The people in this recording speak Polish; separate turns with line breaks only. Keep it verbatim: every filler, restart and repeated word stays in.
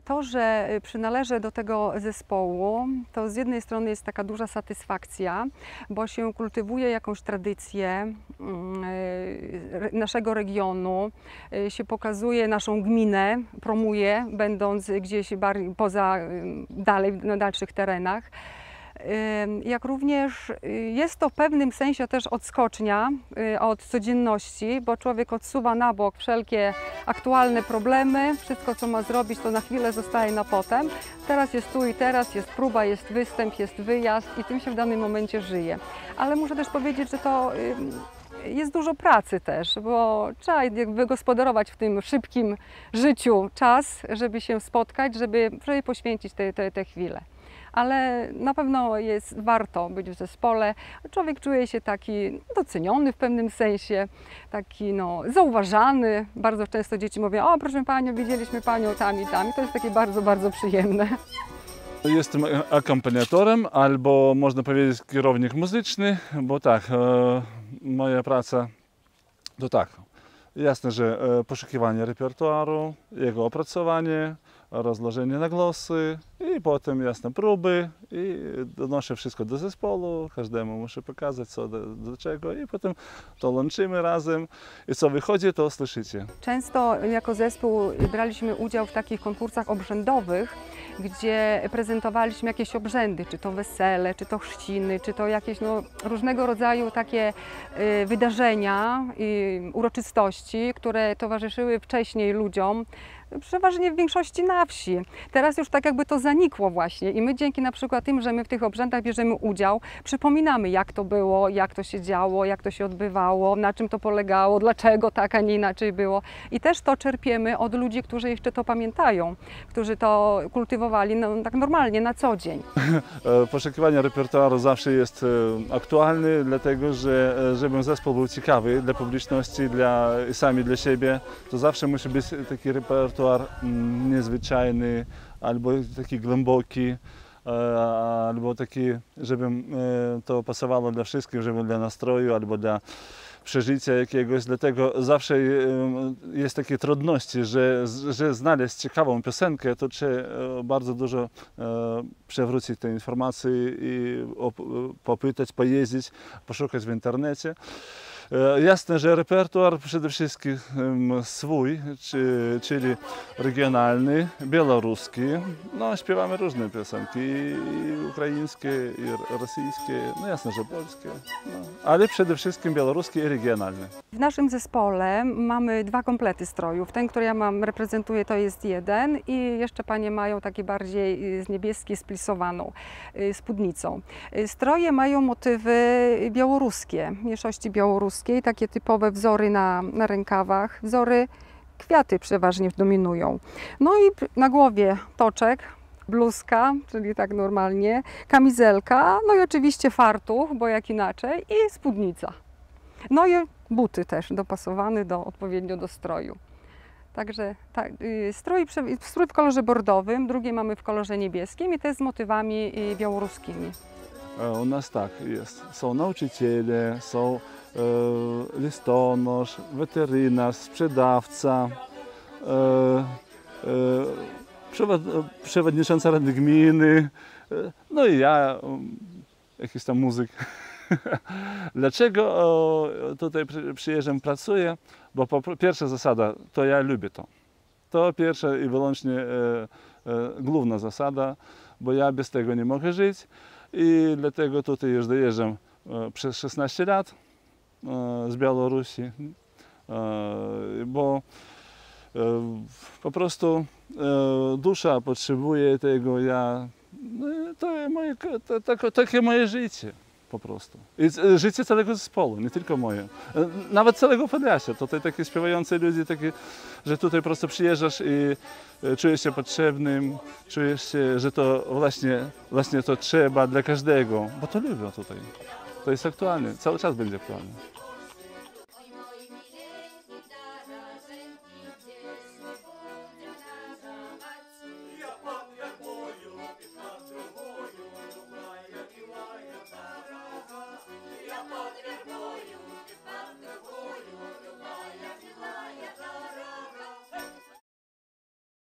To, że przynależę do tego zespołu, to z jednej strony jest taka duża satysfakcja, bo się kultywuje jakąś tradycję naszego regionu, się pokazuje naszą gminę, promuje, będąc gdzieś bardziej poza, dalej, na dalszych terenach. Jak również jest to w pewnym sensie też odskocznia od codzienności, bo człowiek odsuwa na bok wszelkie aktualne problemy, wszystko co ma zrobić to na chwilę zostaje na potem. Teraz jest tu i teraz, jest próba, jest występ, jest wyjazd i tym się w danym momencie żyje. Ale muszę też powiedzieć, że to jest dużo pracy też, bo trzeba wygospodarować w tym szybkim życiu czas, żeby się spotkać, żeby, żeby poświęcić te, te, te chwile. Ale na pewno jest warto być w zespole. Człowiek czuje się taki doceniony w pewnym sensie, taki no, zauważany. Bardzo często dzieci mówią: o proszę Panią, widzieliśmy Panią tam i tam. I to jest takie bardzo, bardzo przyjemne.
Jestem akompaniatorem albo można powiedzieć kierownik muzyczny, bo tak, moja praca to tak, jasne, że poszukiwanie repertuaru, jego opracowanie, rozłożenie na głosy i potem jasne próby i donoszę wszystko do zespołu, każdemu muszę pokazać co do, do czego i potem to łączymy razem i co wychodzi to słyszycie.
Często jako zespół braliśmy udział w takich konkursach obrzędowych, gdzie prezentowaliśmy jakieś obrzędy, czy to wesele, czy to chrzciny, czy to jakieś no, różnego rodzaju takie y, wydarzenia i uroczystości, które towarzyszyły wcześniej ludziom, przeważnie w większości na wsi. Teraz już tak jakby to zanikło właśnie i my dzięki na przykład tym, że my w tych obrzędach bierzemy udział, przypominamy jak to było, jak to się działo, jak to się odbywało, na czym to polegało, dlaczego tak, a nie inaczej było. I też to czerpiemy od ludzi, którzy jeszcze to pamiętają, którzy to kultywowali no, tak normalnie, na co dzień.
Poszukiwanie repertuaru zawsze jest aktualny, dlatego że żeby zespół był ciekawy dla publiczności, dla, sami dla siebie, to zawsze musi być taki repertuar niezwyczajny, albo taki głęboki, albo taki, żeby to pasowało dla wszystkich, żeby dla nastroju, albo dla przeżycia jakiegoś. Dlatego zawsze jest takie trudności, że, że znaleźć ciekawą piosenkę, to trzeba bardzo dużo przewrócić te informacje i popytać, pojeździć, poszukać w internecie. Jasne, że repertuar przede wszystkim swój, czyli regionalny, białoruski. No, śpiewamy różne piosenki, i ukraińskie, i rosyjskie, no jasne, że polskie, no. Ale przede wszystkim białoruskie i regionalne.
W naszym zespole mamy dwa komplety strojów. Ten, który ja mam, reprezentuję, to jest jeden i jeszcze panie mają taki bardziej z niebieskiej splisowaną spódnicą. Stroje mają motywy białoruskie, mniejszości białoruskie. Takie typowe wzory na, na rękawach, wzory kwiaty przeważnie dominują. No i na głowie toczek, bluzka, czyli tak normalnie, kamizelka, no i oczywiście fartuch, bo jak inaczej, i spódnica. No i buty też dopasowane do, odpowiednio do stroju. Także tak, strój, strój w kolorze bordowym, drugie mamy w kolorze niebieskim i te z motywami białoruskimi.
U nas tak jest. Są nauczyciele, są e, listonosz, weterynarz, sprzedawca, e, e, przewod, przewodnicząca Rady Gminy, e, no i ja, jakiś tam muzyk. Dlaczego o, tutaj przyjeżdżam, pracuję? Bo po, pierwsza zasada, to ja lubię to. To pierwsza i wyłącznie e, e, główna zasada, bo ja bez tego nie mogę żyć. I dlatego tutaj już dojeżdżam przez szesnaście lat z Białorusi, bo po prostu dusza potrzebuje tego, ja, no to moje, to, to, takie moje życie po prostu. I życie całego zespołu, nie tylko moje. Nawet całego Podlasia. Tutaj takie śpiewające ludzie, takie, że tutaj po prostu przyjeżdżasz i czujesz się potrzebnym, czujesz się, że to właśnie, właśnie to trzeba dla każdego, bo to lubią tutaj. To jest aktualne, cały czas będzie aktualne.